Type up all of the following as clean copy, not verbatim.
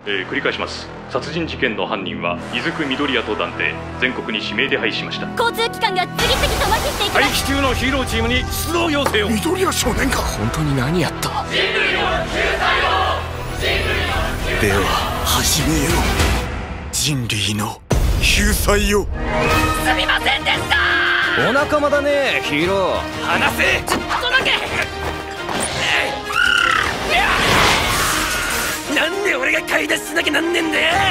繰り返します。殺人事件の犯人は伊豆久緑谷と断定、全国に指名手配しました。 交通機関が次々と麻痺していきます。 待機中のヒーローチームに出動要請を。 緑谷少年か。 本当に何やった。 人類の救済を。人類の救済を。 では始めよう。人類の救済を。 すみませんでした。 お仲間だねヒーロー。 離せ。ちょっとだけ。なんで俺が買い出ししなきゃなんねんだよ。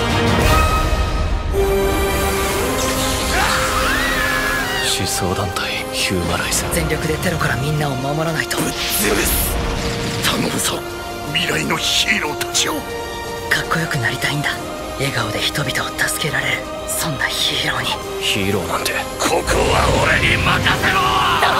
思想団体ヒューマライズ。 全力でテロからみんなを守らないと。 ぶっ潰す。頼むぞ未来のヒーローたちを。 かっこよくなりたいんだ。笑顔で人々を助けられる、そんなヒーローに。 ヒーローなんて。 ここは俺に任せろ。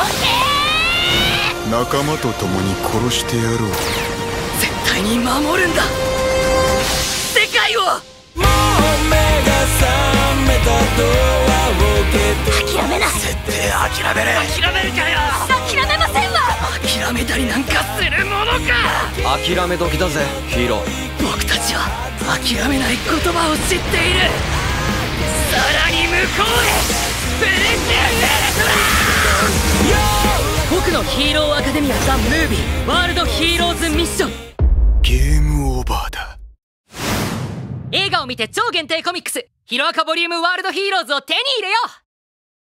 仲間と共に殺してやろう。 絶対に守るんだ世界を。 もう目が覚めたドアを蹴って諦めない。 絶対諦める。 諦めるかよ。 諦めませんわ。 諦めたりなんかするものか。 諦め時だぜヒーロー。 僕たちは諦めない言葉を知っている。 さらに向こうへプレゼン僕のヒーローアカデミアザ・ムービーワールドヒーローズミッション。 ゲームオーバーだ。 映画を見て超限定コミックスヒロアカボリュームワールドヒーローズを手に入れよう。